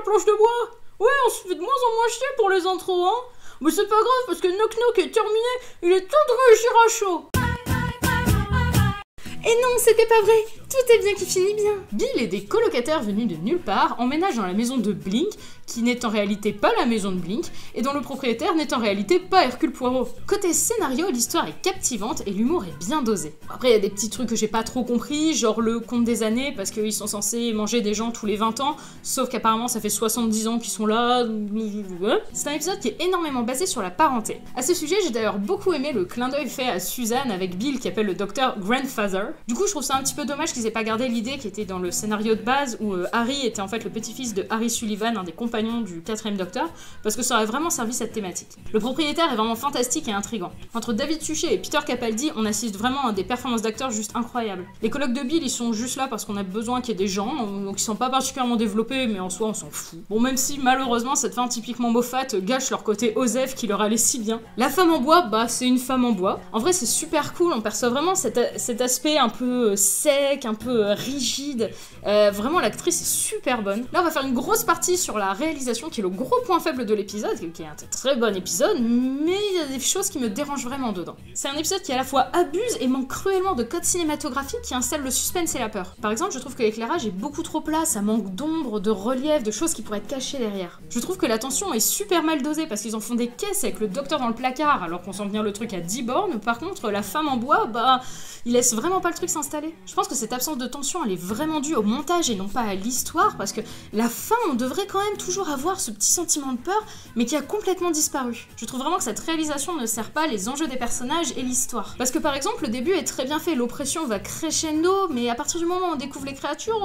planche de bois. Ouais, on se fait de moins en moins chier pour les intros, hein. Mais c'est pas grave parce que Knock Knock est terminé, il est temps de réussir à chaud. Et non, c'était pas vrai. Tout est bien qui finit bien. Bill et des colocataires venus de nulle part emménagent dans la maison de Blink, qui n'est en réalité pas la maison de Blink, et dont le propriétaire n'est en réalité pas Hercule Poirot. Côté scénario, l'histoire est captivante et l'humour est bien dosé. Après, il y a des petits trucs que j'ai pas trop compris, genre le compte des années, parce qu'ils sont censés manger des gens tous les 20 ans, sauf qu'apparemment ça fait 70 ans qu'ils sont là. C'est un épisode qui est énormément basé sur la parenté. À ce sujet, j'ai d'ailleurs beaucoup aimé le clin d'œil fait à Suzanne avec Bill qui appelle le docteur Grandfather. Du coup, je trouve ça un petit peu dommage qu'ils aient pas gardé l'idée qui était dans le scénario de base où Harry était en fait le petit-fils de Harry Sullivan, un des compagnons du 4ème Docteur, parce que ça aurait vraiment servi cette thématique. Le propriétaire est vraiment fantastique et intriguant. Entre David Suchet et Peter Capaldi, on assiste vraiment à des performances d'acteurs juste incroyables. Les colocs de Bill, ils sont juste là parce qu'on a besoin qu'il y ait des gens, donc ils sont pas particulièrement développés, mais en soi on s'en fout. Bon, même si malheureusement cette fin typiquement moffate gâche leur côté Osef qui leur allait si bien. La femme en bois, bah c'est une femme en bois. En vrai c'est super cool, on perçoit vraiment cet aspect un peu sec, un peu rigide. Vraiment l'actrice est super bonne. Là on va faire une grosse partie sur la réalisation qui est le gros point faible de l'épisode, qui est un très bon épisode, mais il y a des choses qui me dérangent vraiment dedans. C'est un épisode qui à la fois abuse et manque cruellement de codes cinématographiques qui installent le suspense et la peur. Par exemple, je trouve que l'éclairage est beaucoup trop plat, ça manque d'ombre, de relief, de choses qui pourraient être cachées derrière. Je trouve que la tension est super mal dosée parce qu'ils en font des caisses avec le docteur dans le placard alors qu'on sent bien le truc à 10 bornes. Par contre, la femme en bois, bah, il laisse vraiment pas le truc s'installer. Je pense que cette absence de tension, elle est vraiment due au montage et non pas à l'histoire, parce que la fin, on devrait quand même toujours avoir ce petit sentiment de peur, mais qui a complètement disparu. Je trouve vraiment que cette réalisation ne sert pas les enjeux des personnages et l'histoire. Parce que par exemple, le début est très bien fait, l'oppression va crescendo, mais à partir du moment où on découvre les créatures,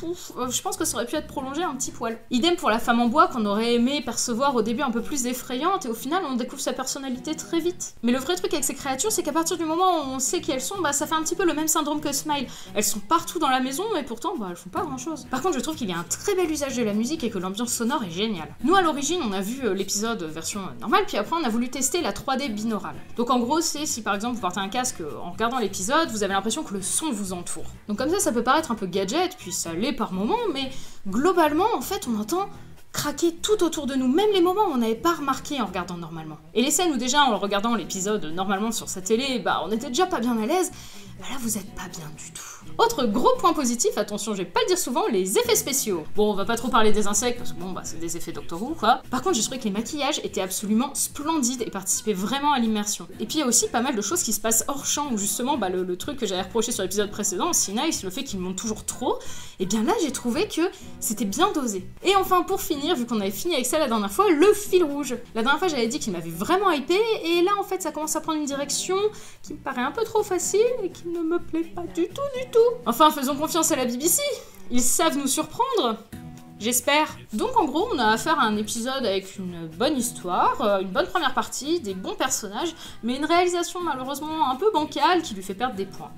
je pense que ça aurait pu être prolongé un petit poil. Idem pour la femme en bois qu'on aurait aimé percevoir au début un peu plus effrayante, et au final on découvre sa personnalité très vite. Mais le vrai truc avec ces créatures, c'est qu'à partir du moment où on sait qui elles sont, bah ça fait un petit peu le même syndrome que Smile. Elles sont partout dans la maison, et pourtant bah elles font pas grand chose. Par contre, je trouve qu'il y a un très bel usage de la musique et que l'ambiance sonore est géniale. Nous à l'origine, on a vu l'épisode version normale, puis après on a voulu tester la 3D binaurale. Donc en gros, c'est si par exemple vous portez un casque en regardant l'épisode, vous avez l'impression que le son vous entoure. Donc comme ça peut paraître un peu gadget, puis ça l'est par moments, mais globalement, en fait, on entend craquer tout autour de nous, même les moments où on n'avait pas remarqué en regardant normalement. Et les scènes où déjà, en regardant l'épisode normalement sur sa télé, bah on était déjà pas bien à l'aise, bah là vous êtes pas bien du tout. Autre gros point positif, attention je vais pas le dire souvent, les effets spéciaux. Bon, on va pas trop parler des insectes, parce que bon bah c'est des effets Doctor Who quoi. Par contre j'ai trouvé que les maquillages étaient absolument splendides et participaient vraiment à l'immersion. Et puis il y a aussi pas mal de choses qui se passent hors champ, où justement bah, le truc que j'avais reproché sur l'épisode précédent, Sea-Nice, le fait qu'il monte toujours trop, et bien là j'ai trouvé que c'était bien dosé. Et enfin pour finir, vu qu'on avait fini avec ça la dernière fois, le fil rouge. La dernière fois j'avais dit qu'il m'avait vraiment hypé, et là en fait ça commence à prendre une direction qui me paraît un peu trop facile et qui ne me plaît pas du tout du tout. Enfin, faisons confiance à la BBC, ils savent nous surprendre, j'espère. Donc en gros, on a affaire à un épisode avec une bonne histoire, une bonne première partie, des bons personnages, mais une réalisation malheureusement un peu bancale qui lui fait perdre des points.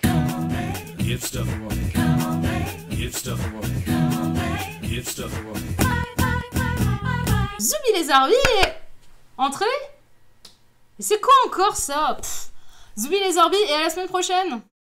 Zoubi les Arby et... Entrée? Mais c'est quoi encore ça? Zoubi les Arby et à la semaine prochaine!